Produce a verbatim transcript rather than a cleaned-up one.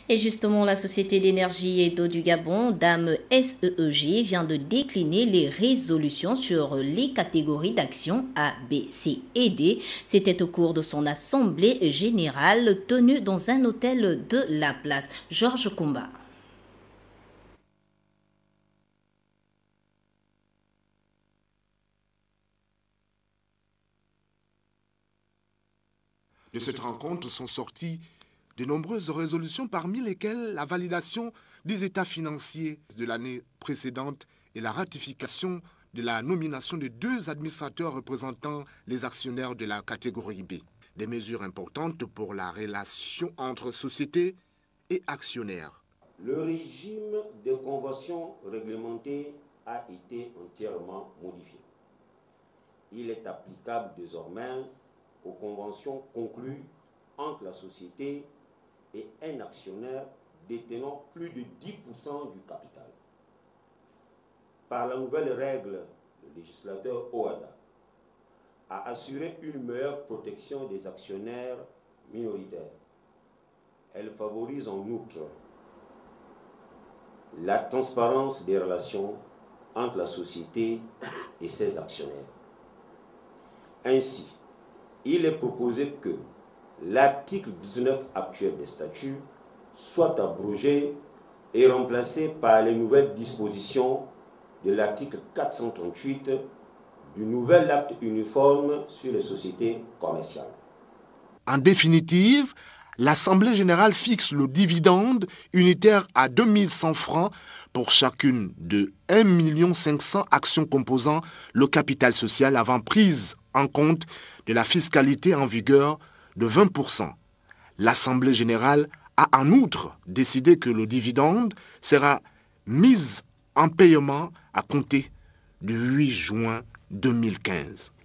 Et justement, la Société d'énergie et d'eau du Gabon, dame S E E G, vient de décliner les résolutions sur les catégories d'actions A, B, C et D. C'était au cours de son assemblée générale tenue dans un hôtel de la place. Georges Combat. De cette rencontre sont sorties de nombreuses résolutions, parmi lesquelles la validation des états financiers de l'année précédente et la ratification de la nomination de deux administrateurs représentant les actionnaires de la catégorie B. Des mesures importantes pour la relation entre sociétés et actionnaires. Le régime des conventions réglementées a été entièrement modifié. Il est applicable désormais aux conventions conclues entre la société et un actionnaire détenant plus de dix pour cent du capital. Par la nouvelle règle, le législateur O A D A a assuré une meilleure protection des actionnaires minoritaires. Elle favorise en outre la transparence des relations entre la société et ses actionnaires. Ainsi, il est proposé que l'article dix-neuf actuel des statuts soit abrogé et remplacé par les nouvelles dispositions de l'article quatre cent trente-huit du nouvel acte uniforme sur les sociétés commerciales. En définitive, l'Assemblée générale fixe le dividende unitaire à deux mille cent francs pour chacune de un million cinq cents actions composant le capital social avant prise en compte de la fiscalité en vigueur de vingt pour cent. L'Assemblée générale a en outre décidé que le dividende sera mis en paiement à compter du huit juin deux mille quinze.